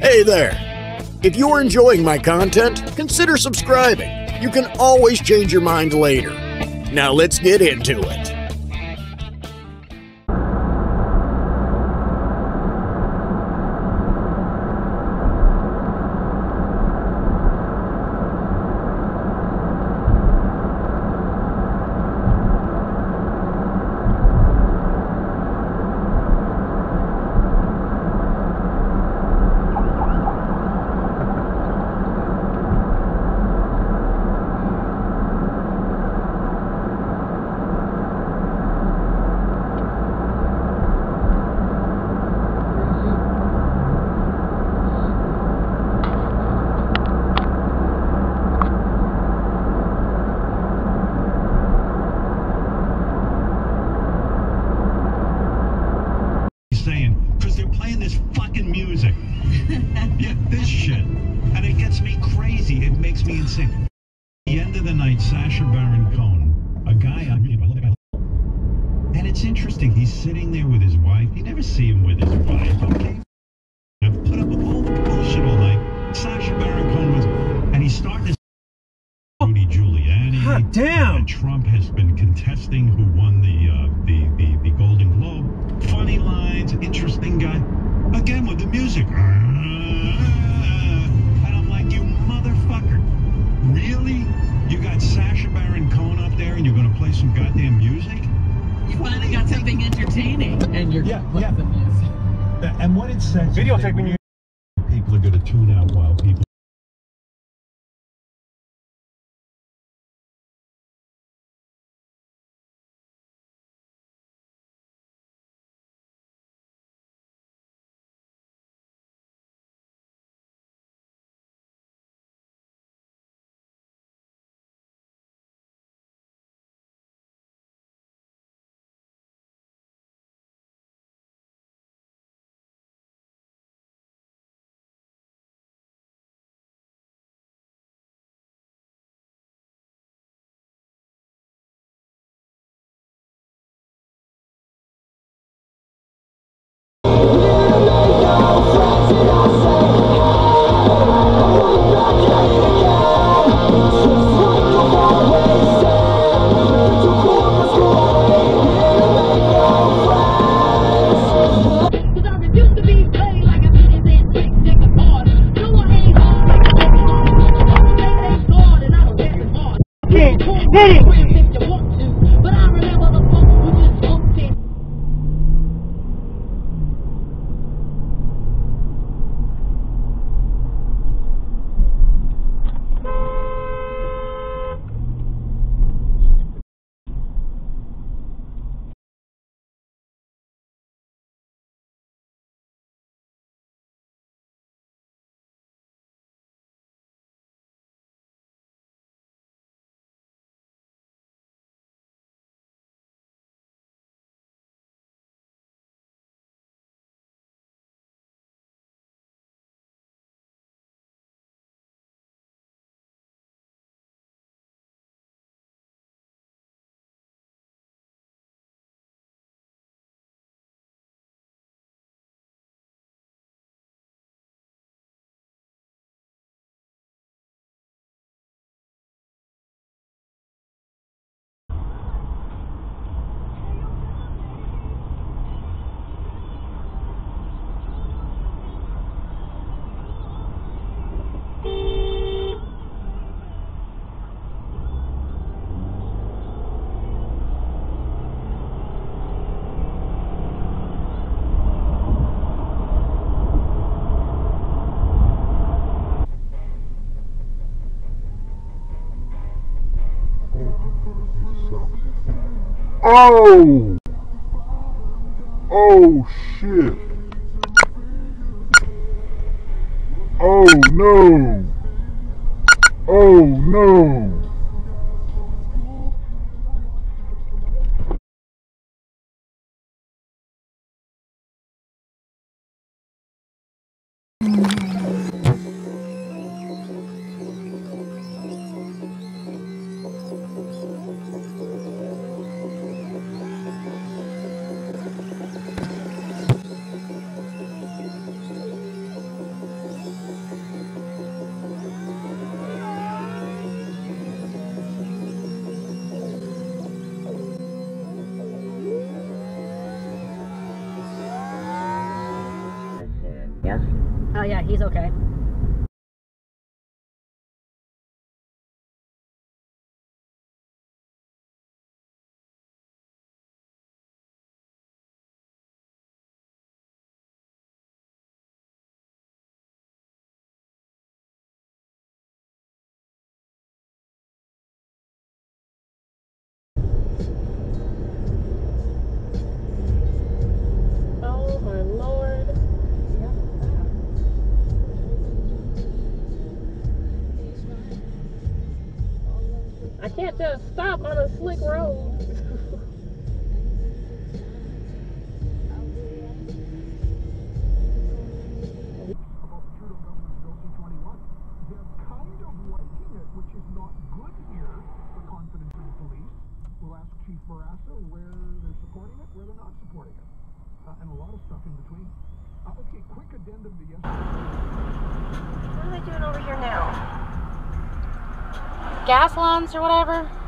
Hey there! If you're enjoying my content, consider subscribing. You can always change your mind later. Now let's get into it. Saying, because they're playing this fucking music. Yeah, this shit. And it gets me crazy. It makes me insane. At the end of the night, Sacha Baron Cohen, a guy I really love the guy. And it's interesting, he's sitting there with his wife. You never see him with his wife, okay? I've put up with all the bullshit all night. Sacha Baron Cohen was, and he's starting to Rudy Giuliani. God damn! And Trump has been contesting who won the Golden Globe. Funny lines, interesting guy. Again with the music. And I'm like, you motherfucker. Really? You got Sacha Baron Cohen up there and you're gonna play some goddamn music? You finally got something entertaining. And you're Yeah. the music. And what it says, Videotaping you. people are gonna tune out while people Oh! Oh shit! Oh no! Oh no! Yeah? Oh yeah, he's okay. Oh my lord. I can't just stop on a slick road. About the Trudeau government's Bill C-21. They're kind of liking it, which is not good here for confidence in the police. We'll ask Chief Barrasso where they're supporting it, where they're not supporting it, and a lot of stuff in between. Okay, quick addendum to yesterday. What are they doing over here now? Gas lines or whatever?